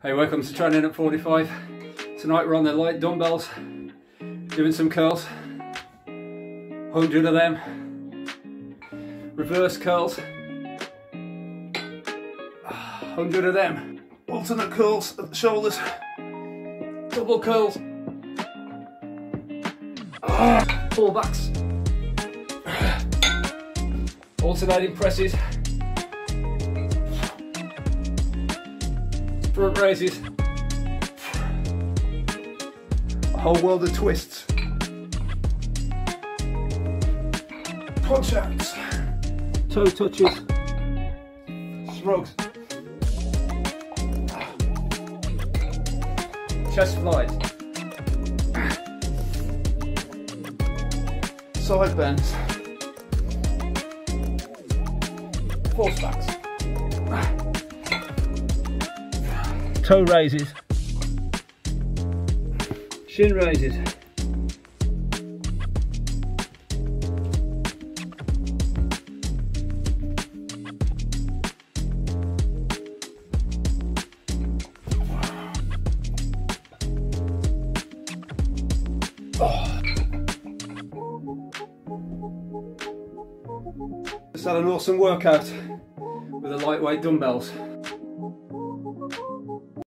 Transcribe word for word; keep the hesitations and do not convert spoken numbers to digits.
Hey, welcome to Training at forty-five. Tonight we're on the light dumbbells, doing some curls, one hundred of them, reverse curls, one hundred of them, alternate curls at the shoulders, double curls, pullbacks, alternating presses, front raises, a whole world of twists, quad shacks, toe touches, shrugs, chest flies, side bends, force backs, toe raises, shin raises, just had an awesome workout with the lightweight dumbbells.